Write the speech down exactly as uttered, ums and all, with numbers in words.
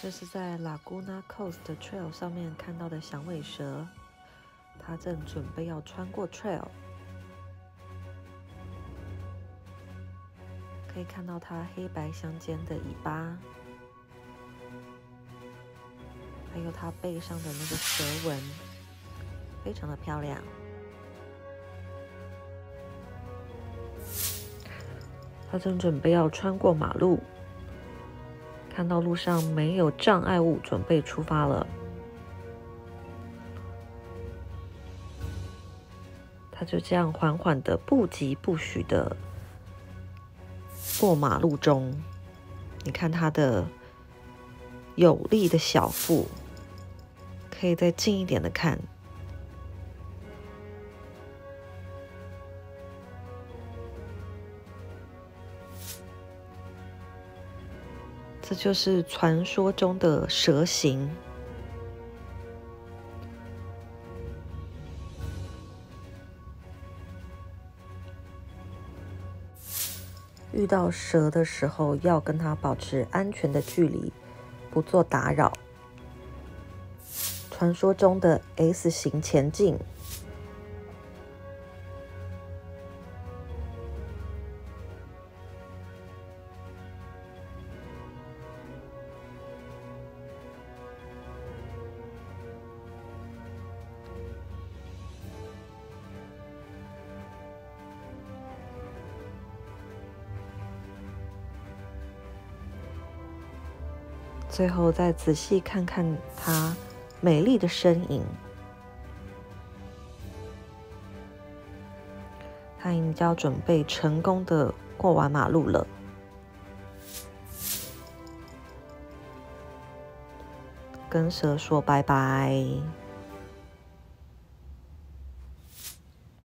这是在 Laguna Coast Trail 上面看到的响尾蛇，它正准备要穿过 Trail。可以看到它黑白相间的尾巴，还有它背上的那个蛇纹，非常的漂亮。它正准备要穿过马路，看到路上没有障碍物，准备出发了。它就这样缓缓的、不疾不徐的过马路中。你看它的有力的小腹，可以再近一点的看。这就是传说中的蛇形。遇到蛇的时候，要跟它保持安全的距离，不做打扰。传说中的 S 型前进。最后再仔细看看它美丽的身影，它已经要准备成功的过完马路了。跟蛇说拜拜。